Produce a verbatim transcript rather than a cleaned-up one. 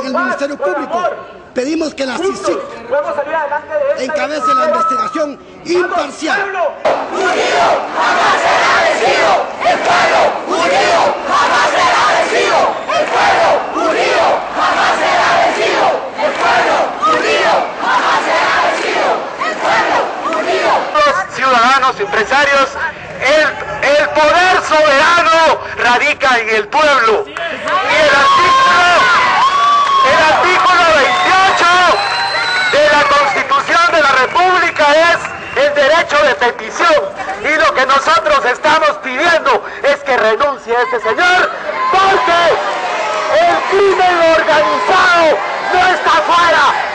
en el Ministerio Público. Pedimos que la C I C I C encabece la investigación imparcial. Unido jamás será vencido, el pueblo unido jamás será vencido, el pueblo unido jamás será vencido, el pueblo unido jamás será vencido, el pueblo unido. Los ciudadanos, empresarios, el, el poder soberano radica en el pueblo. Y el artículo, el artículo veintiocho de la Constitución de la República es el derecho de petición, y lo que nosotros estamos pidiendo es que renuncie este señor, porque el crimen organizado no está fuera,